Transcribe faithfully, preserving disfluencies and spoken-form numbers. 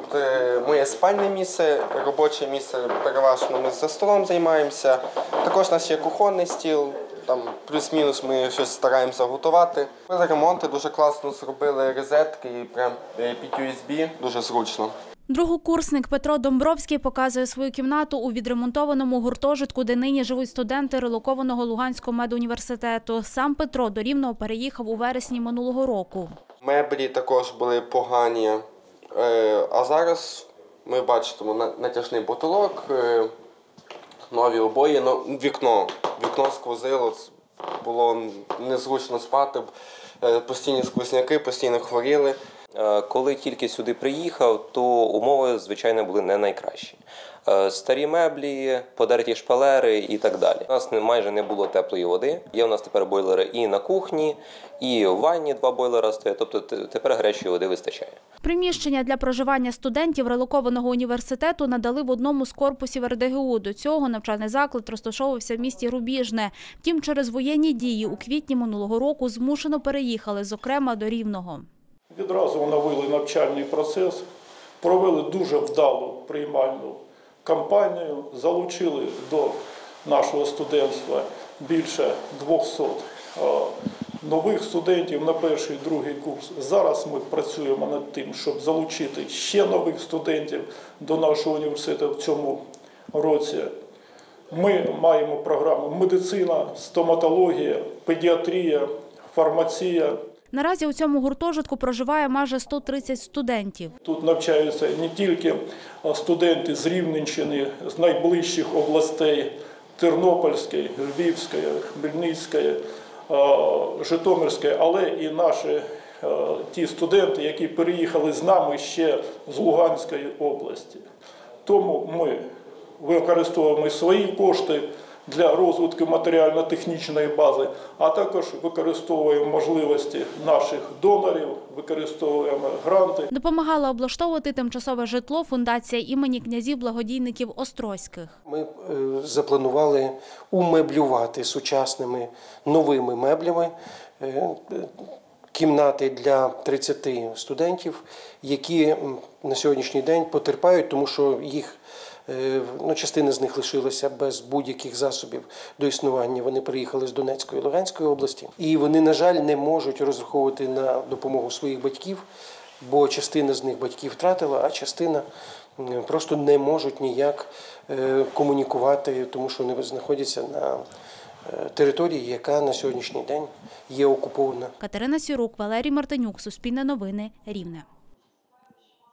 моє спальне місце, робоче місце, переважно ми за столом займаємося. Також у нас є кухонний стіл, там плюс-мінус ми щось стараємося готувати. Ми ремонти дуже класно зробили, розетки і прям під ю ес бі, дуже зручно. Другокурсник Петро Домбровський показує свою кімнату у відремонтованому гуртожитку, де нині живуть студенти релокованого Луганського медуніверситету. Сам Петро до Рівного переїхав у вересні минулого року. Меблі також були погані, а зараз ми бачимо натяжний потолок, нові обої, вікно. Вікно сквозило, було незручно спати, постійні сквозняки, постійно хворіли. Коли тільки сюди приїхав, то умови, звичайно, були не найкращі. Старі меблі, подерті шпалери і так далі. У нас майже не було теплої води. Є у нас тепер бойлери і на кухні, і в ванні два бойлера стоять, тобто тепер гарячої води вистачає. Приміщення для проживання студентів релокованого університету надали в одному з корпусів ер де ге у. До цього навчальний заклад розташовувався в місті Рубіжне. Втім, через воєнні дії у квітні минулого року змушено переїхали, зокрема, до Рівного. Відразу оновили навчальний процес, провели дуже вдалу приймальну кампанію, залучили до нашого студентства більше двохсот нових студентів на перший і другий курс. Зараз ми працюємо над тим, щоб залучити ще нових студентів до нашого університету в цьому році. Ми маємо програму медицина, стоматологія, педіатрія, фармація. Наразі у цьому гуртожитку проживає майже сто тридцять студентів. Тут навчаються не тільки студенти з Рівненщини, з найближчих областей – Тернопільської, Львівської, Хмельницької, Житомирської, але і наші ті студенти, які переїхали з нами ще з Луганської області. Тому ми використовуємо свої кошти для розвитку матеріально-технічної бази, а також використовуємо можливості наших донорів, використовуємо гранти. Допомагала облаштовувати тимчасове житло фундація імені князів-благодійників Острозьких. Ми запланували умеблювати сучасними новими меблями кімнати для тридцяти студентів, які на сьогоднішній день потерпають, тому що їх Ну, частина з них лишилася без будь-яких засобів до існування. Вони приїхали з Донецької і Луганської області. І вони, на жаль, не можуть розраховувати на допомогу своїх батьків, бо частина з них батьків втратила, а частина просто не можуть ніяк комунікувати, тому що вони знаходяться на території, яка на сьогоднішній день є окупована. Катерина Сірук, Валерій Мартинюк, Суспільне новини, Рівне.